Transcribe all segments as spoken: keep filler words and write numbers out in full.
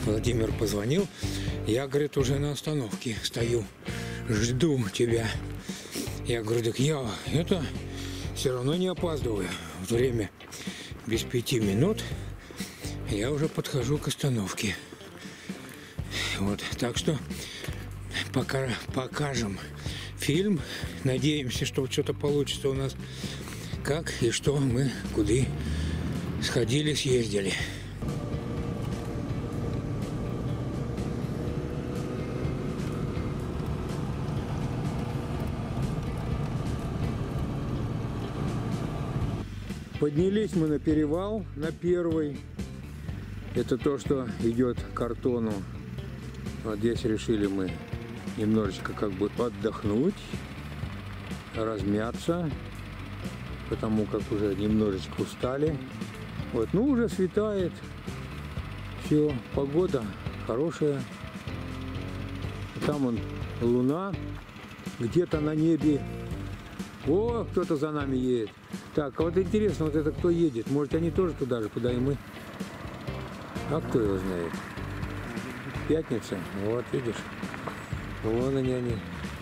Владимир позвонил. Я, говорит, уже на остановке стою. Жду тебя. Я говорю, так я это все равно не опаздываю. Время без пяти минут. Я уже подхожу к остановке. Вот, так что пока покажем фильм. Надеемся, что что-то получится у нас. Как и что мы куда сходили, съездили. Поднялись мы на перевал, на первый. Это то, что идет к картону. Вот здесь решили мы немножечко как бы отдохнуть, размяться, потому как уже немножечко устали. Вот, ну уже светает. Все, погода хорошая. Там вон луна где-то на небе. О, кто-то за нами едет. Так, а вот интересно, вот это кто едет? Может, они тоже туда же, куда и мы? А кто его знает? Пятница. Вот, видишь? Вон они, они.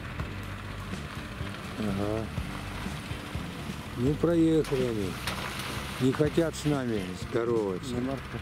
Ага. Ну, проехали они. Не хотят с нами здороваться.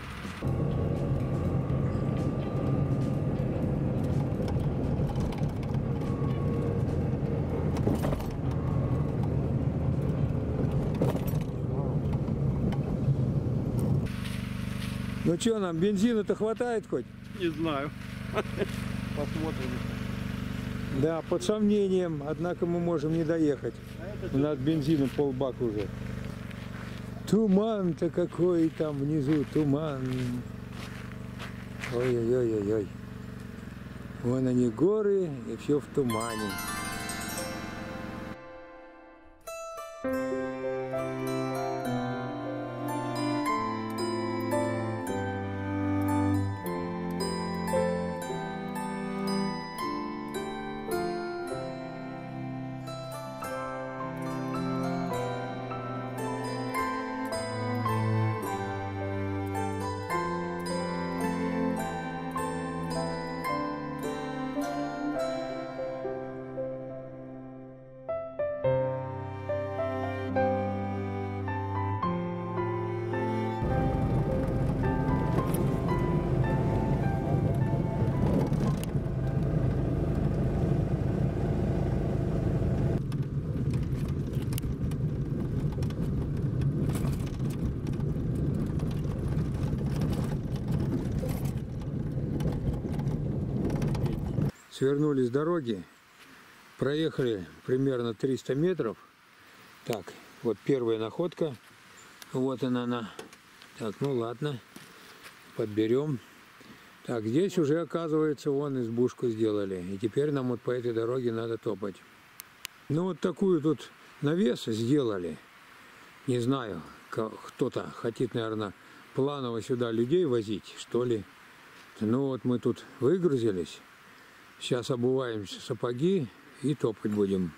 Ну что, нам бензина-то хватает хоть? Не знаю. Посмотрим. Да, под сомнением, однако мы можем не доехать. А у нас бензина полбака уже. Туман-то какой там внизу, туман. Ой-ой-ой-ой-ой. Вон они горы, и все в тумане. Свернули с дороги, проехали примерно триста метров. Так, вот первая находка. Вот она, она. Так, ну ладно, подберем. Так, здесь уже, оказывается, вон избушку сделали. И теперь нам вот по этой дороге надо топать. Ну, вот такую тут навес сделали. Не знаю, кто-то хотит, наверное, планово сюда людей возить, что ли. Ну, вот мы тут выгрузились. Сейчас обуваемся сапоги и топать будем.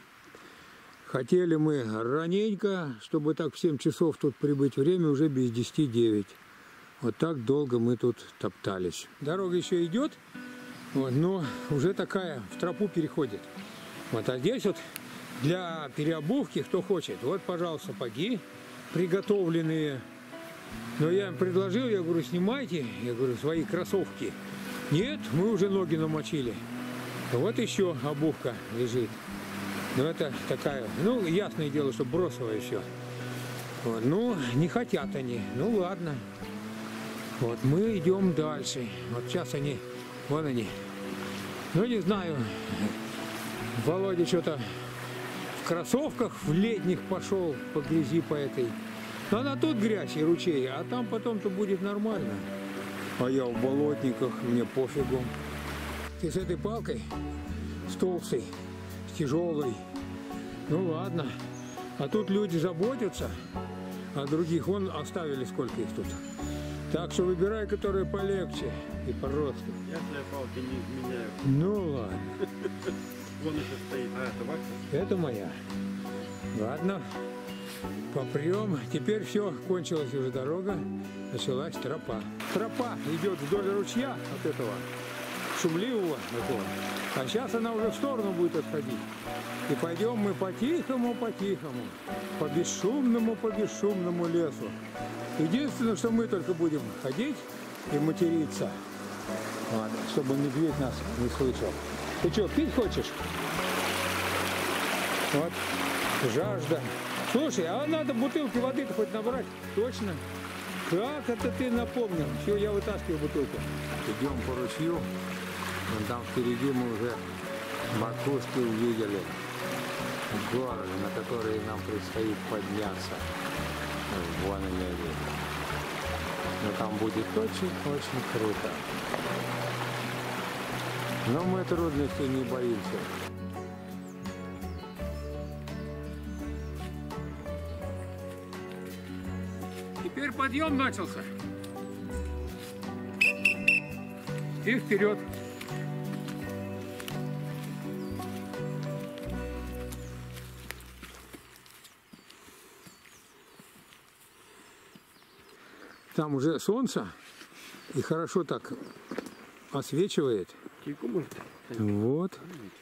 Хотели мы раненько, чтобы так в семь часов тут прибыть. Время уже без десяти девять. Вот так долго мы тут топтались. Дорога еще идет, вот, но уже такая в тропу переходит. Вот, а здесь вот для переобувки, кто хочет, вот, пожалуйста, сапоги приготовленные. Но я им предложил, я говорю, снимайте, я говорю, свои кроссовки. Нет, мы уже ноги намочили. Вот еще обувка лежит. Но это такая, ну, ясное дело, что бросовая все. Вот, ну, не хотят они. Ну, ладно. Вот, мы идем дальше. Вот сейчас они, вон они. Ну, не знаю. Володя что-то в кроссовках, в летних пошел по грязи по этой. Но она тут грязь и ручей, а там потом-то будет нормально. А я в болотниках, мне пофигу. Ты с этой палкой, с толстой, с тяжелой. Ну ладно. А тут люди заботятся, а других вон оставили, сколько их тут. Так что выбирай, которые полегче и пожалуйста. Я свои палки не меняю. Ну ладно. Вон еще стоит. А, это ваша? Это моя. Ладно. попрем. Теперь все, кончилась уже дорога, началась тропа. Тропа идет вдоль ручья от этого шумливого такого. А сейчас она уже в сторону будет отходить. И пойдем мы по-тихому, по-тихому, по бесшумному, по бесшумному лесу. Единственное, что мы только будем ходить и материться, ладно, чтобы медведь нас не слышал. Ты что, пить хочешь? Вот, жажда. Слушай, а надо бутылки воды-то хоть набрать? Точно? Как это ты напомнил? Все, я вытаскиваю бутылку. Идем по ручью. Вон там впереди мы уже макушки увидели. Горы, на которые нам предстоит подняться. Вон они идут. Но там будет очень-очень круто. Но мы трудностей не боимся. Теперь подъем начался. И вперед. Там уже солнце и хорошо так освечивает. Вот.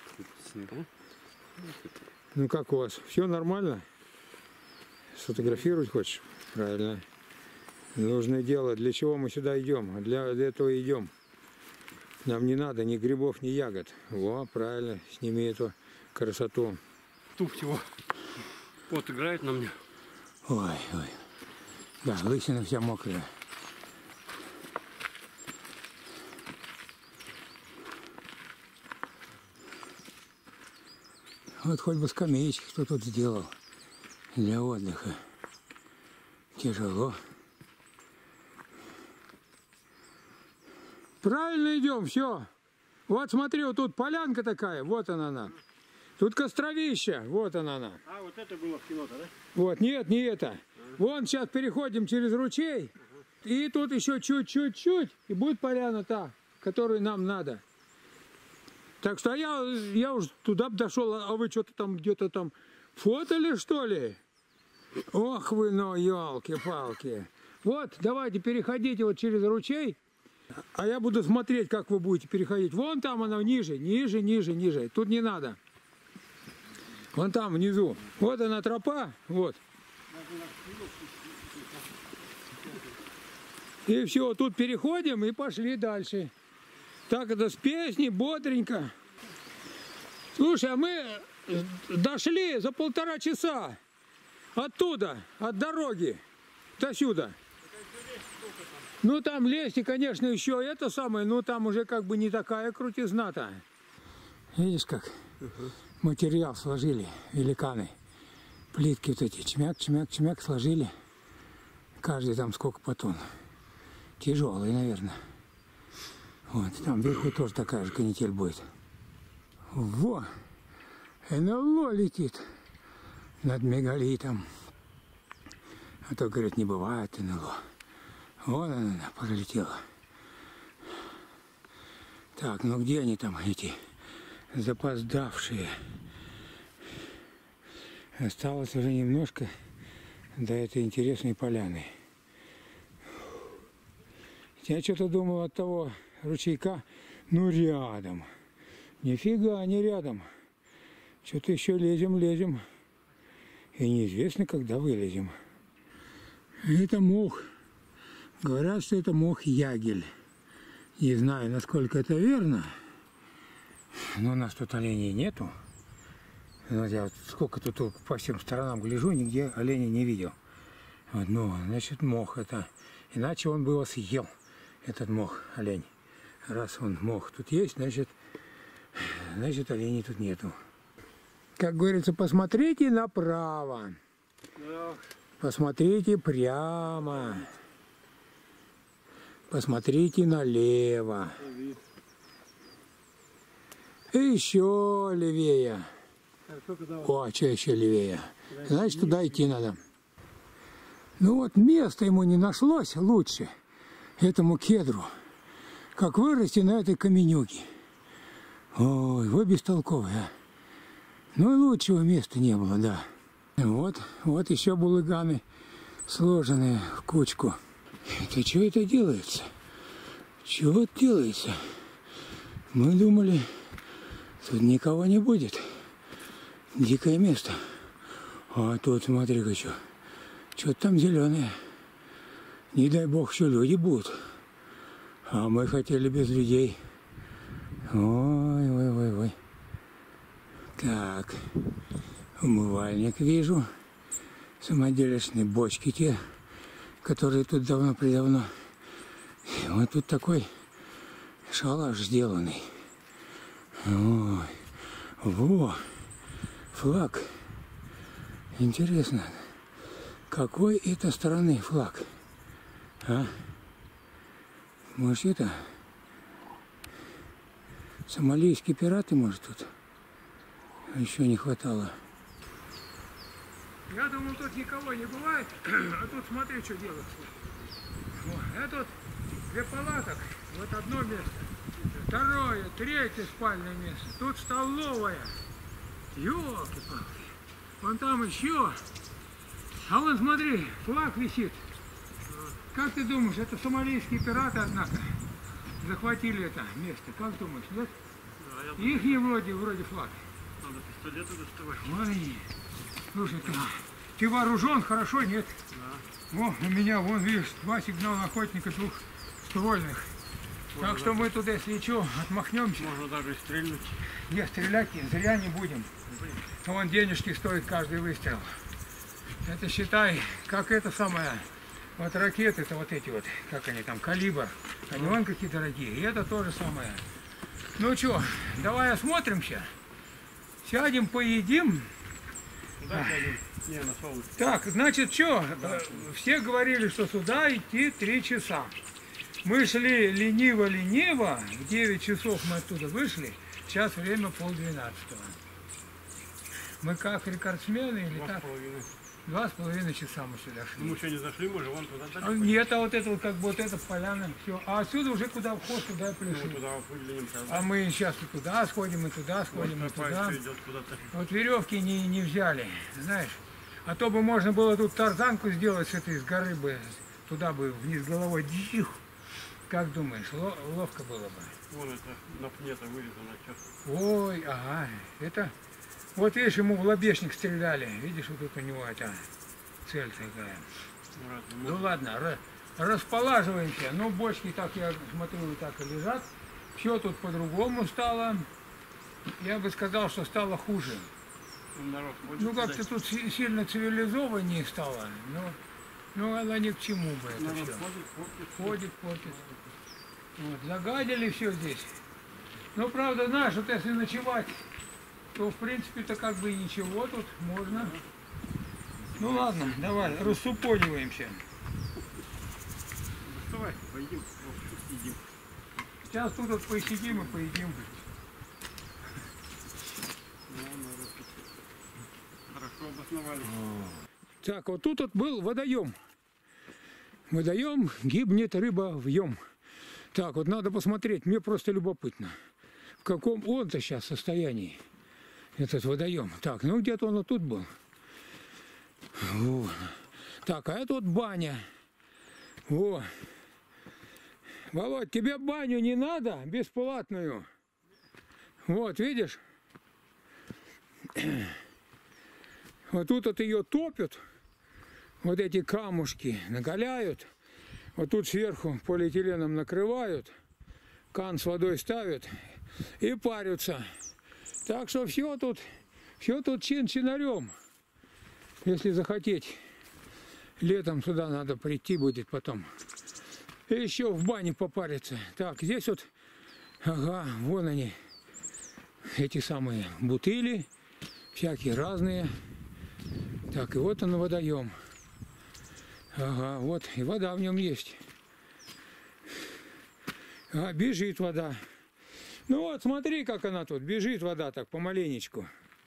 Ну как у вас? Все нормально? Сфотографировать хочешь? Правильно. Нужное дело. Для чего мы сюда идем? Для этого идем. Нам не надо ни грибов, ни ягод. Во, правильно. Сними эту красоту. Туфть его. Пот играет на мне. Ой, ой. Да, лысина вся мокрая. Вот хоть бы скамеечки кто тут сделал для отдыха. Тяжело. Правильно идем, все. Вот смотри, вот тут полянка такая, вот она она. Тут костровища, вот она она. А, вот это было в кино-то, да? Вот, нет, не это. Вон сейчас переходим через ручей, и тут еще чуть-чуть-чуть, и будет поляна та, которую нам надо. Так что я, я уже туда дошел, а вы что-то там где-то там фотали, что ли? Ох вы, ну, елки-палки. Вот, давайте переходите вот через ручей, а я буду смотреть, как вы будете переходить. Вон там она ниже, ниже, ниже, ниже. Тут не надо. Вон там внизу. Вот она тропа, вот. И все, тут переходим и пошли дальше. Так это с песней, бодренько. Слушай, а мы дошли за полтора часа оттуда, от дороги до сюда. Ну там лезть, конечно, еще это самое, но там уже как бы не такая крутизна-то. Видишь, как материал сложили великаны. Плитки вот эти, чмяк, чмяк, чмяк сложили. Каждый там сколько по тонн. Тяжелый, наверное. Вот, там вверху тоже такая же канитель будет. Во! эн эл о летит над мегалитом. А то, говорят, не бывает эн эл о. Вон она, она пролетела. Так, ну где они там, эти запоздавшие? Осталось уже немножко до этой интересной поляны. Я что-то думал от того ручейка, ну рядом. Нифига не рядом. Что-то еще лезем, лезем. И неизвестно, когда вылезем. Это мох. Говорят, что это мох ягель. Не знаю, насколько это верно. Но у нас тут оленей нету. Вот я вот сколько тут по всем сторонам гляжу, нигде оленя не видел. Вот, ну, значит, мох это. Иначе он бы его съел, этот мох, олень. Раз он мох тут есть, значит, значит оленей тут нету. Как говорится, посмотрите направо. Посмотрите прямо. Посмотрите налево. И еще левее. О, что еще левее? Значит, туда идти надо. Ну вот, места ему не нашлось лучше, этому кедру, как вырасти на этой каменюке. Ой, вы бестолковые, а. Ну и лучшего места не было, да. Вот, вот еще булыганы, сложенные в кучку. Это что это делается? Чего это делается? Мы думали, тут никого не будет. Дикое место. А тут смотри-ка что. Что-то там зеленое. Не дай бог, что люди будут. А мы хотели без людей. Ой, ой, ой, ой. Так. Умывальник вижу. Самоделишные бочки те, которые тут давно-предавно. И вот тут такой шалаш сделанный. Ой. Во. Флаг. Интересно. Какой это страны флаг? А? Может это? Сомалийские пираты, может, тут? Еще не хватало. Я думал, тут никого не бывает, а тут смотри, что делается. Вот, это вот две палаток, вот одно место, второе, третье спальное место, тут столовая. Ёлки-палки. Вон там еще. А вон смотри, флаг висит. Как ты думаешь, это сомалийские пираты, однако, захватили это место? Как думаешь, нет? Да, их не вроде, вроде флаг. Надо пистолеты доставать. Ой, слушай, ты, ты вооружен, хорошо, нет? Да. О, у меня, вон, видишь, два сигнала охотника двухствольных. Можно так что даже... мы туда, если что, отмахнемся. Можно даже стрельнуть. Не, стрелять зря не будем. Но вон денежки стоит каждый выстрел. Это считай, как это самое, вот ракеты-то вот эти вот, как они там, калибр. Они вон какие дорогие. И это тоже самое. Ну что, давай осмотримся. Сядем, поедим. Куда сядем? Не, на солнце. Так, значит, что? Да. Все говорили, что сюда идти три часа. Мы шли лениво-лениво. В девять часов мы оттуда вышли. Сейчас время полдвенадцатого. Мы как рекордсмены или Два как? с половиной. Два с половиной часа мы сюда шли. Ну, мы еще не зашли, мы же вон туда дальше. А нет, а вот это вот как бы вот эта поляна, все. А отсюда уже куда вход, туда и Ну, пришли. туда выглянем. А мы сейчас и туда сходим, и туда сходим, Вот и туда. идет куда-то. Вот веревки не, не взяли, знаешь. А то бы можно было тут тарзанку сделать с этой, с горы бы, туда бы вниз головой. Дих. Как думаешь, ло, ловко было бы? Вон это на пне-то вырезано. Что? Ой, ага, это... Вот видишь, ему в лобешник стреляли. Видишь, вот тут у него эта цель такая. Ну, ну ладно, располаживаемся. Ну, бочки, так я смотрю, так и лежат. Все тут по-другому стало. Я бы сказал, что стало хуже. Ну, как-то тут сильно цивилизованнее стало. Но, ну, она ни к чему бы это все. Ходит, портит. Вот, загадили все здесь. Ну, правда, знаешь, вот если ночевать, то, в принципе-то, как бы и ничего тут можно. Ну, ладно, давай, рассупониваемся. Давай, поедим, едим. Сейчас тут вот посидим и поедим. Хорошо обосновали. Так, вот тут вот был водоем. Водоем, гибнет рыба в ем. Так, вот надо посмотреть, мне просто любопытно, в каком он-то сейчас состоянии, этот водоем. Так, ну где-то он вот тут был. Во. Так, а это вот баня. Во. Володь, тебе баню не надо, бесплатную? Вот, видишь? Вот тут вот ее топят, вот эти камушки наголяют. Вот тут сверху полиэтиленом накрывают, кан с водой ставят и парятся. Так что все тут, все тут чин-чинарем. Если захотеть, летом сюда надо прийти будет потом. И еще в бане попариться. Так, здесь вот, ага, вон они, эти самые бутыли, всякие разные. Так, и вот он водоем. Ага, вот, и вода в нем есть. А, бежит вода. Ну вот, смотри, как она тут, бежит вода так, помаленечку.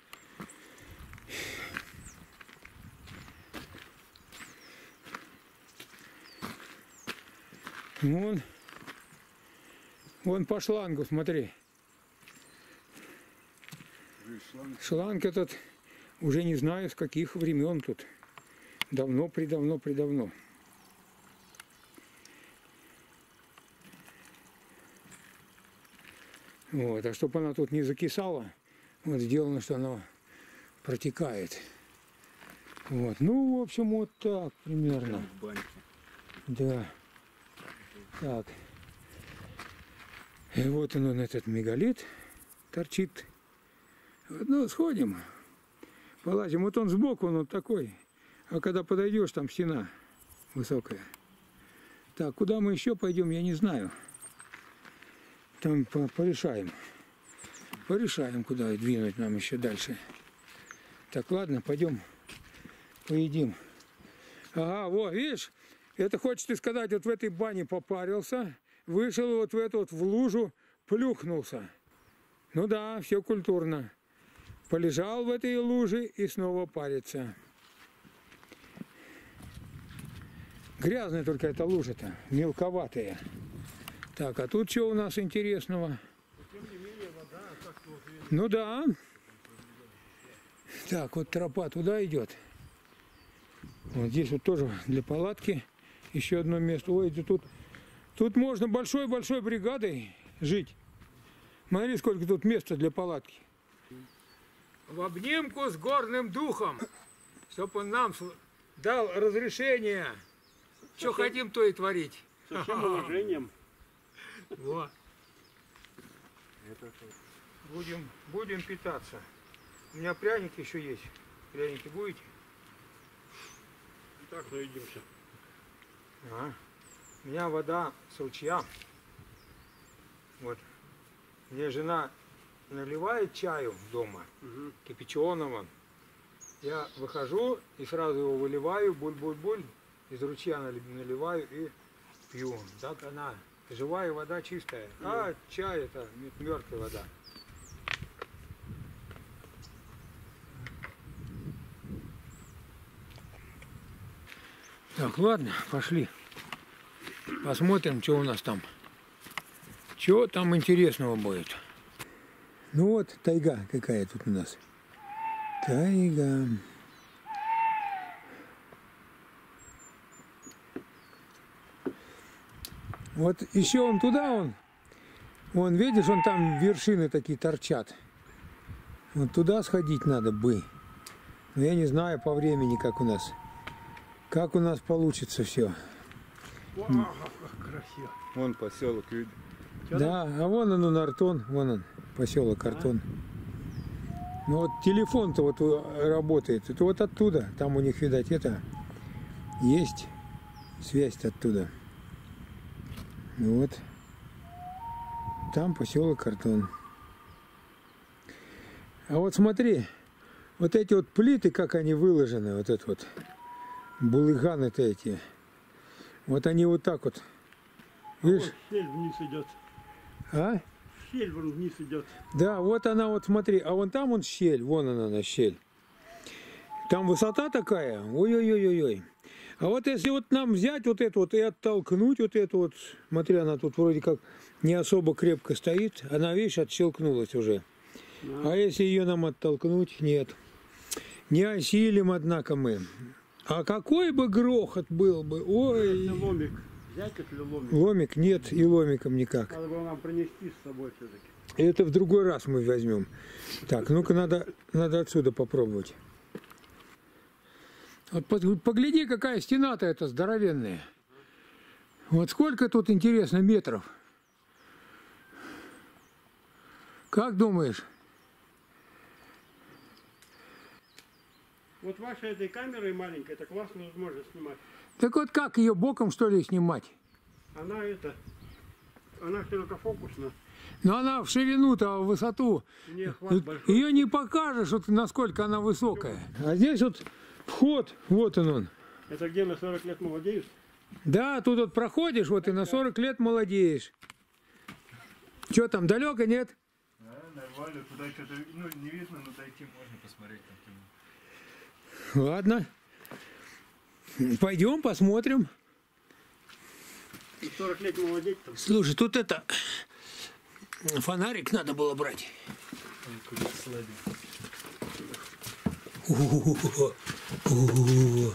Вон, вон по шлангу, смотри. Шланг этот уже не знаю, с каких времен тут. Давно, придавно, придавно. Вот, а чтобы она тут не закисала, вот сделано, что она протекает. Вот, ну, в общем, вот так примерно. Да. Так. И вот он, он этот мегалит торчит. Вот, ну, сходим, полазим. Вот он сбоку, он вот такой. А когда подойдешь, там стена высокая. Так, куда мы еще пойдем, я не знаю. Там порешаем. Порешаем, куда двинуть нам еще дальше. Так, ладно, пойдем поедим. Ага, вот, видишь, это хочешь ты сказать, вот в этой бане попарился, вышел вот в эту вот в лужу, плюхнулся. Ну да, все культурно. Полежал в этой луже и снова парится. Грязная только эта лужа-то, мелковатая. Так, а тут что у нас интересного? Ну да. Так, вот тропа туда идет. Вот здесь вот тоже для палатки еще одно место. Ой, тут, тут можно большой-большой бригадой жить. Смотри, сколько тут места для палатки. В обнимку с горным духом, чтобы он нам дал разрешение. Что хотим, то и творить. Со всем уважением. Вот. Будем, будем питаться. У меня пряники еще есть. Пряники будете? Так, наедимся. А. У меня вода с ручья. Вот. Мне жена наливает чаю дома, угу. Кипяченого. Я выхожу и сразу его выливаю, буль-буль-буль, из ручья наливаю и пью. Так она, живая вода чистая. А чай это мертвая вода. Так, ладно, пошли. Посмотрим, что у нас там. Что там интересного будет. Ну вот, тайга какая тут у нас. Тайга. Вот еще он туда, он, вон, видишь, он там вершины такие торчат. Вот туда сходить надо бы. Но я не знаю по времени, как у нас. Как у нас получится все. Вау, как красиво. Вон поселок, видишь? Да, а вон он, он, Артон, вон он, поселок Артон. Ну вот телефон-то вот работает, это вот оттуда, там у них, видать, это, есть связь оттуда. Вот, там поселок Артон. А вот смотри, вот эти вот плиты, как они выложены, вот это вот, булыганы-то эти, вот они вот так вот, видишь? Вот щель вниз идет. А? Щель вон вниз идет. Да, вот она, вот смотри, а вон там вон щель, вон она, она щель. Там высота такая, ой-ой-ой-ой. А вот если вот нам взять вот эту вот и оттолкнуть вот эту вот, смотри, она тут вроде как не особо крепко стоит, она, видишь, отщелкнулась уже. Да. А если ее нам оттолкнуть, нет. Не осилим, однако, мы. А какой бы грохот был бы, ой. Это ломик. Взять это или ломик? Ломик нет, и ломиком никак. Надо было нам принести с собой все-таки. Это в другой раз мы возьмем. Так, ну-ка надо, надо отсюда попробовать. Вот погляди, какая стена-то эта здоровенная. Вот сколько тут, интересно, метров? Как думаешь? Вот вашей этой камерой маленькой, это классно можно снимать. Так вот как ее боком, что ли, снимать? Она это, она широкофокусна. Но она в ширину-то, а в высоту. Не, хват большой. Ее не покажешь, вот насколько она высокая. А здесь вот вход, вот он он. Это где на сорок лет молодеют? Да, тут вот проходишь, вот и на сорок лет молодеешь. Что там, далеко, нет? Да, нормально, туда что-то, ну, не видно, но дойти можно посмотреть там. Ладно. Пойдем, посмотрим. сорок лет молодеть там. Слушай, тут это... Фонарик надо было брать. О-о-о. О-о-о.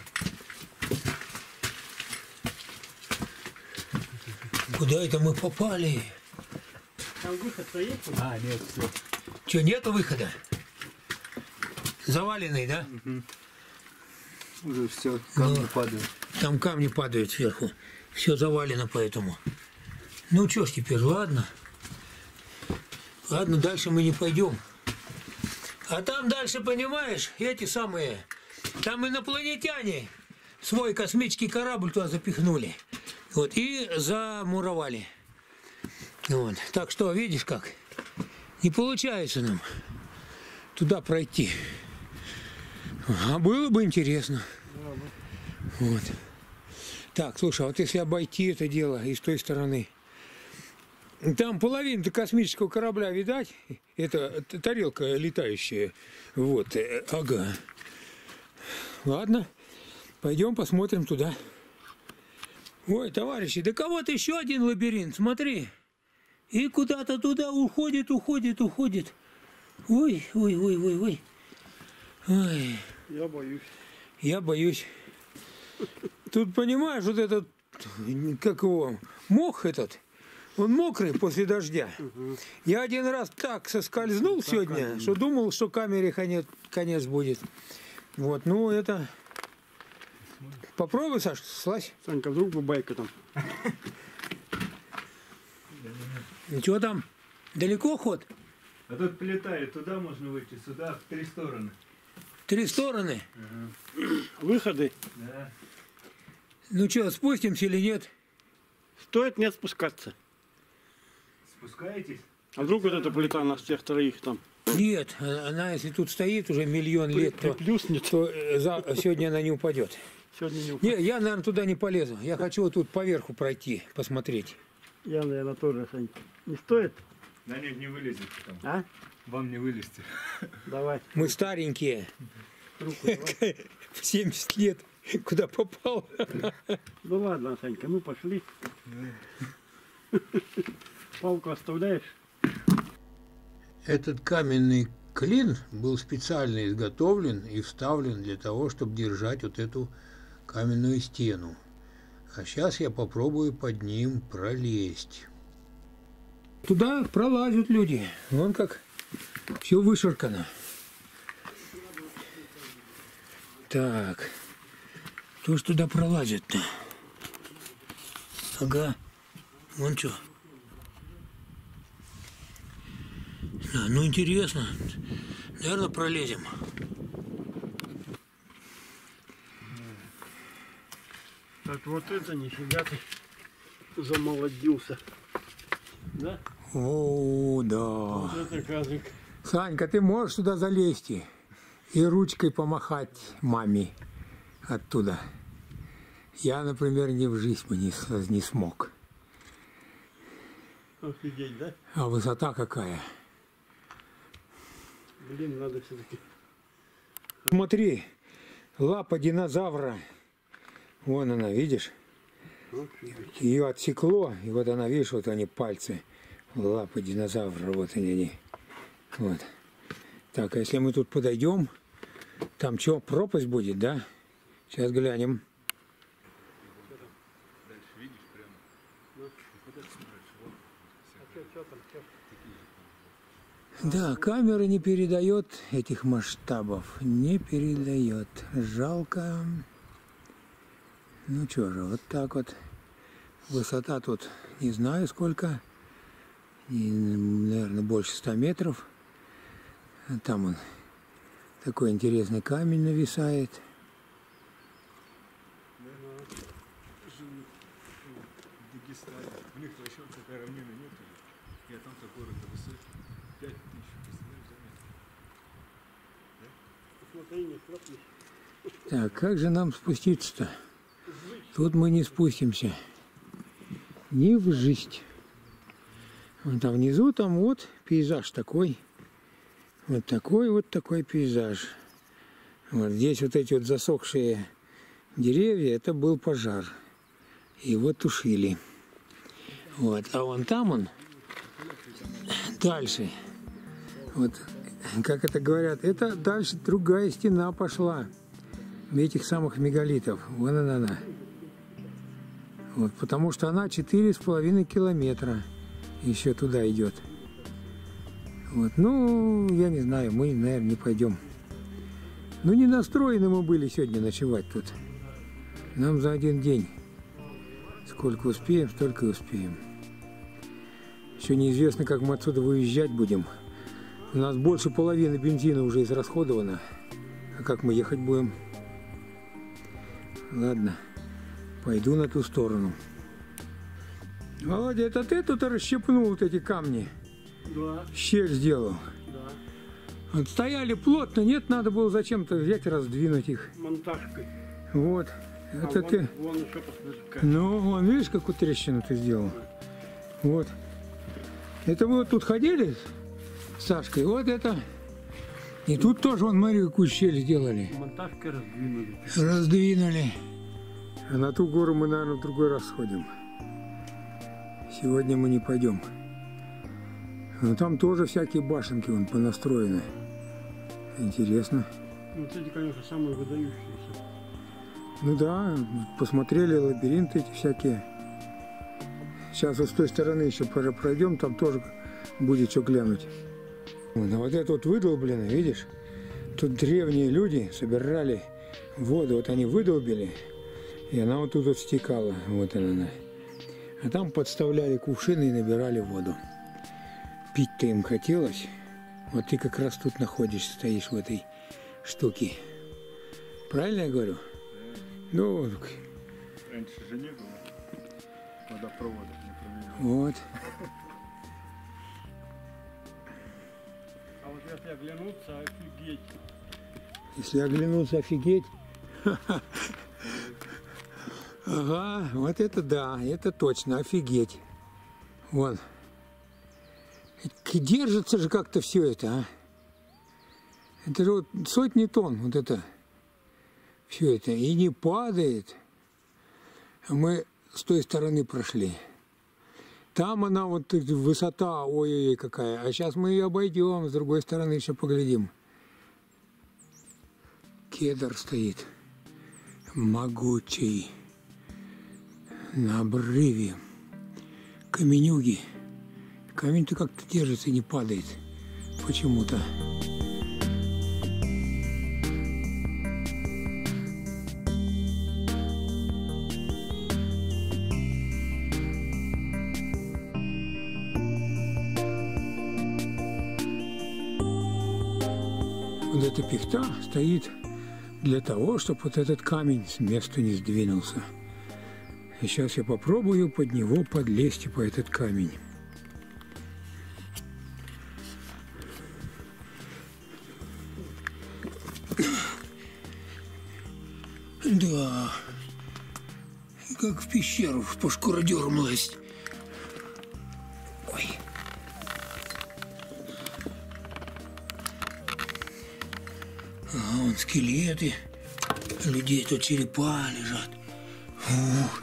Куда это мы попали? Там выход-то есть? А, нет, все. Че, нету выхода? Заваленный, да? Уже все, камни Ну. падают. Там камни падают сверху. Все завалено поэтому. Ну что ж теперь, ладно. Ладно, дальше мы не пойдем. А там дальше, понимаешь, эти самые, там инопланетяне свой космический корабль туда запихнули. Вот, и замуровали. Вот. Так что, видишь как? Не получается нам туда пройти. А было бы интересно. Вот. Так, слушай, а вот если обойти это дело и с той стороны, там половина космического корабля, видать? Это тарелка летающая. Вот, ага. Ладно, пойдем посмотрим туда. Ой, товарищи, да кого-то еще один лабиринт, смотри. И куда-то туда уходит, уходит, уходит. Ой, ой, ой, ой, ой. Ой. Я боюсь. Я боюсь. Тут, понимаешь, вот этот, как его, мох этот, он мокрый после дождя. Угу. Я один раз так соскользнул так сегодня, камень. Что думал, что камере конец, конец будет. Вот, ну это... Попробуй, Саш, слазь. Санька, вдруг бабайка там. Ничего там? Далеко ход? А тут полетает, туда можно выйти, сюда, в три стороны. Три стороны? Ага. Выходы? Да. Ну что, спустимся или нет? Стоит не спускаться. Спускаетесь? А вдруг вот эта плита нас всех троих там? Нет, она если тут стоит уже миллион лет, то, плюснет. то за, сегодня она не упадет. Сегодня не упадет. Не, я, наверное, туда не полезу. Я хочу вот тут поверху пройти, посмотреть. Я, наверное, тоже, Санька. Не стоит? Да нет, не вылезете там. А? Вам не вылезти. Давай. Мы старенькие. Руку давай. В семьдесят лет. Куда попал? Ну ладно, Санька, ну пошли. Палку оставляешь? Этот каменный клин был специально изготовлен и вставлен для того, чтобы держать вот эту каменную стену. А сейчас я попробую под ним пролезть. Туда пролазят люди. Вон как все вышаркано. Так. Кто ж туда пролазит-то? Ага. Вон что. Да, ну интересно. Наверное, пролезем. Так вот это нифига ты замолодился. Да? О, да. Вот это казик. Санька, ты можешь туда залезть и ручкой помахать маме оттуда? Я, например, ни в жизнь бы не, не смог. Офигеть, да? А высота какая? Блин, надо все-таки. Смотри, лапа динозавра. Вон она, видишь? Офигеть. Ее отсекло, и вот она, видишь, вот они пальцы. Лапы динозавра, вот они, они. Вот. Так, а если мы тут подойдем, там что, пропасть будет, да? Сейчас глянем. Да, камера не передает этих масштабов, не передает. Жалко. Ну что же, вот так вот. Высота тут не знаю сколько. И, наверное, больше ста метров. Там он такой интересный камень нависает. У них вообще такая равнина нет. Я там такой высоты пять тысяч, представляешь, заметр. Так, как же нам спуститься-то? Тут мы не спустимся. Не в жизнь. Вон там внизу, там вот пейзаж такой. Вот такой вот такой пейзаж. Вот здесь вот эти вот засохшие деревья, это был пожар. Его тушили. Вот. А вон там он, дальше, вот как это говорят, это дальше другая стена пошла этих самых мегалитов. Вон она, она. Вот, потому что она четыре с половиной километра еще туда идет. Вот, ну, я не знаю, мы, наверное, не пойдем. Ну, не настроены мы были сегодня ночевать тут. Нам за один день. Сколько успеем, столько и успеем. Еще неизвестно, как мы отсюда выезжать будем. У нас больше половины бензина уже израсходовано. А как мы ехать будем? Ладно, пойду на ту сторону. Володя, это ты тут расщепнул вот эти камни? Да. Щель сделал? Да. Вот стояли плотно, нет, надо было зачем-то взять и раздвинуть их. Монтажкой. Вот. А Это вон, ты. вон еще посмотри, как. Ну, вон, видишь, какую трещину ты сделал? Вот. Это вы вот тут ходили с Сашкой? Вот это. И тут тоже, вон, смотри, какую щель сделали. Монтажкой раздвинули. Раздвинули. А на ту гору мы, наверное, в другой раз сходим. Сегодня мы не пойдем. Но там тоже всякие башенки вон понастроены. Интересно. Вот эти, конечно, самые выдающиеся. Ну да, посмотрели лабиринты эти всякие. Сейчас вот с той стороны еще пройдем, там тоже будет что глянуть. Вот, а вот это вот выдолблено, видишь? Тут древние люди собирали воду, вот они выдолбили, и она вот тут вот стекала, вот она. А там подставляли кувшины и набирали воду. Пить-то им хотелось. Вот ты как раз тут находишься, стоишь в этой штуке. Правильно я говорю? Ну, Раньше же не было водопроводов, например. вот. А вот если оглянуться, офигеть. Если оглянуться, офигеть. Ага, вот это да, это точно, офигеть. Вон. Держится же как-то все это, а. Это же вот сотни тонн, вот это. Все это. И не падает. Мы с той стороны прошли. Там она вот высота, ой-ой-ой какая. А сейчас мы ее обойдем, с другой стороны еще поглядим. Кедр стоит. Могучий. На обрыве. Каменюги. Камень-то как-то держится и не падает. Почему-то. Вот эта пихта стоит для того, чтобы вот этот камень с места не сдвинулся. И сейчас я попробую под него подлезть по этот камень. Да, как в пещеру по шкуродерам лазить. Ой. А вон скелеты, людей тут черепа лежат. Ух.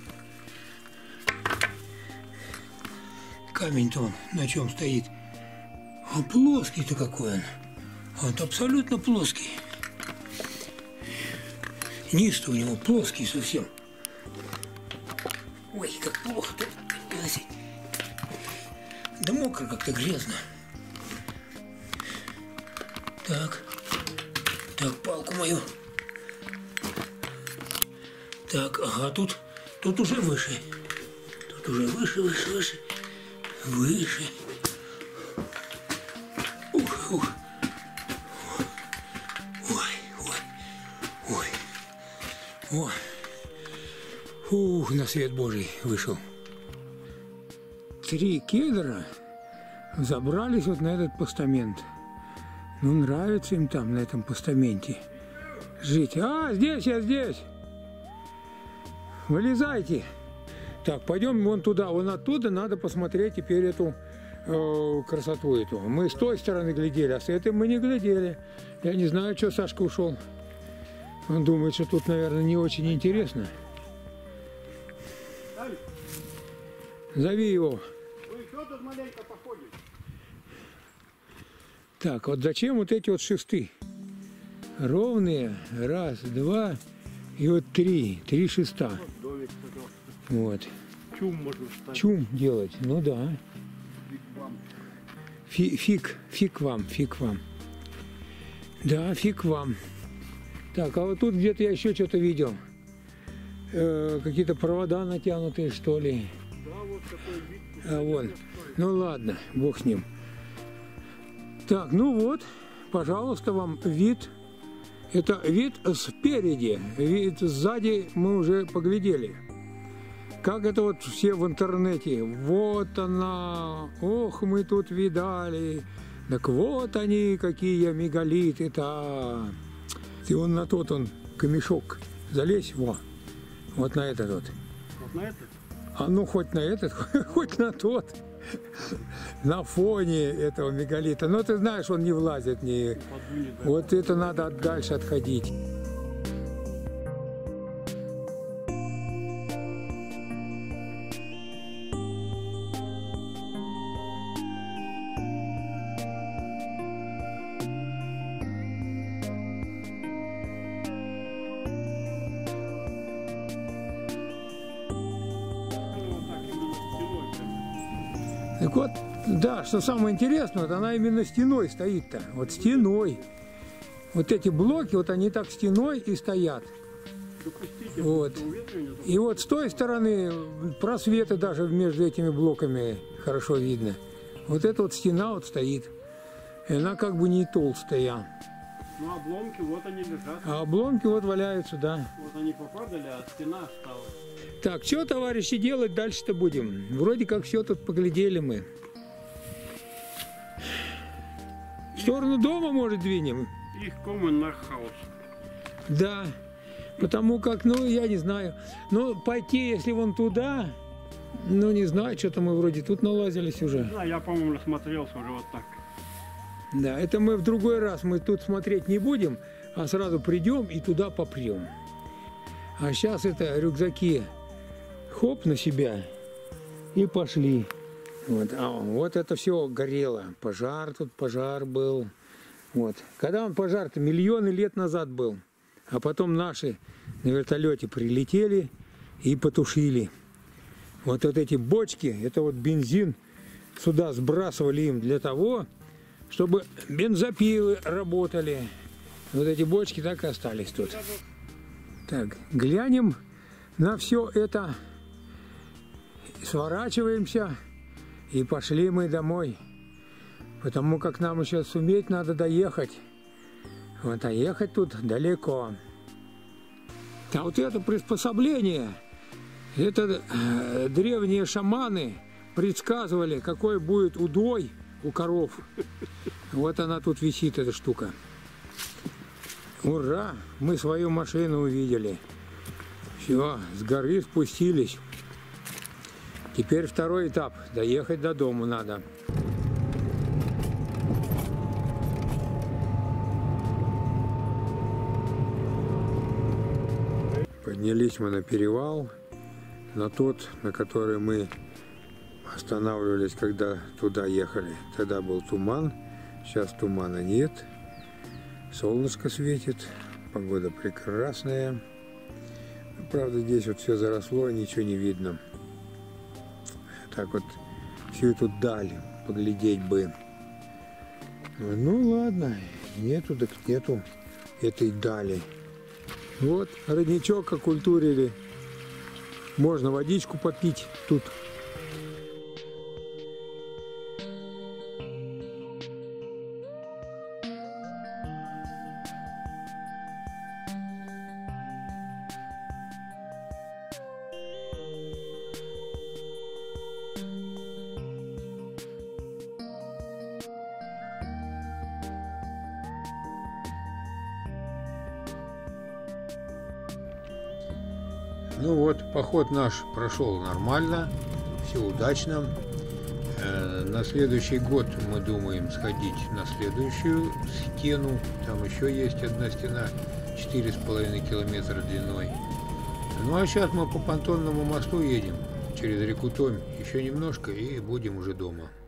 Камень-то он на чем стоит? А плоский-то какой он. Вот абсолютно плоский. Низ-то у него плоский совсем. Ой, как плохо-то. Да мокро как-то, грязно. Так. Так, палку мою. Так, ага, тут, тут уже выше. Тут уже выше, выше, выше. Выше. Ух, ух. Ой, ой, ой. О. Ух, на свет Божий вышел. Три кедра забрались вот на этот постамент. Ну, нравится им там, на этом постаменте жить. А, здесь я, здесь. Вылезайте. Так, пойдем вон туда. Вон оттуда надо посмотреть теперь эту э, красоту эту. Мы с той стороны глядели, а с этой мы не глядели. Я не знаю, что Сашка ушел. Он думает, что тут, наверное, не очень интересно. Зови его. Так, вот зачем вот эти вот шесты? Ровные. Раз, два и вот три. Три шеста. Домик, Вот. чум можно ставить. Чум делать. Ну да. Фи- Фиг, фиг вам, фиг вам. Да, фиг вам. Так, а вот тут где-то я еще что-то видел. Э, какие-то провода натянутые, что ли. Да, вот такой вид. А вон. Ну ладно, бог с ним. Так, ну вот, пожалуйста, вам вид. Это вид спереди. Вид сзади мы уже поглядели. Как это вот все в интернете. Вот она. Ох, мы тут видали. Так вот они, какие мегалиты-то. И он на тот он камешок залезь, во. Вот на этот вот. Вот на этот? А ну хоть на этот, хоть на тот. На фоне этого мегалита. Но ты знаешь, он не влазит. Не... Подвинет, да. Вот это надо дальше отходить. Вот так именно стеной прям. Так вот, да, что самое интересное, вот она именно стеной стоит-то. Вот стеной. Вот эти блоки, вот они так стеной и стоят. Допустите, Вот. что уветривание, то И вот с той стороны просветы даже между этими блоками хорошо видно. Вот эта вот стена вот стоит. И она как бы не толстая. ну, обломки, вот они лежат. А обломки вот валяются, да. Вот они попадали, а стена осталась. Так, что, товарищи, делать дальше-то будем? Вроде как все тут поглядели мы. В сторону дома, может, двинем? Их common наш хаус. Да. Потому как, ну, я не знаю. Ну, пойти, если вон туда, ну, не знаю, что-то мы вроде тут налазились уже. Да, я, по-моему, насмотрелся уже вот так. Да, это мы в другой раз, мы тут смотреть не будем, а сразу придем и туда попрем. А сейчас это рюкзаки хоп на себя и пошли. Вот, а вот это все горело. Пожар тут, пожар был. Вот. Когда он пожар-то миллионы лет назад был. А потом наши на вертолете прилетели и потушили. Вот, вот эти бочки, это вот бензин сюда сбрасывали им для того, чтобы бензопилы работали. Вот эти бочки так и остались тут. Так, глянем на все это. Сворачиваемся и пошли мы домой. Потому как нам еще суметь надо доехать. Вот, а ехать тут далеко. А вот это приспособление, это э, древние шаманы предсказывали, какой будет удой у коров. Вот она тут висит, эта штука. Ура! Мы свою машину увидели. Все, с горы спустились. Теперь второй этап. Доехать до дома надо. Поднялись мы на перевал, на тот, на который мы останавливались, когда туда ехали. Тогда был туман, сейчас тумана нет. Солнышко светит, погода прекрасная. Правда, здесь вот все заросло, ничего не видно. Так вот, всю эту даль поглядеть бы. Ну ладно, нету, так нету этой дали. Вот, родничок окультурили. Можно водичку попить тут. Ну вот, поход наш прошел нормально, все удачно. На следующий год мы думаем сходить на следующую стену. Там еще есть одна стена, четыре с половиной километра длиной. Ну а сейчас мы по понтонному мосту едем через реку Томь. Еще немножко и будем уже дома.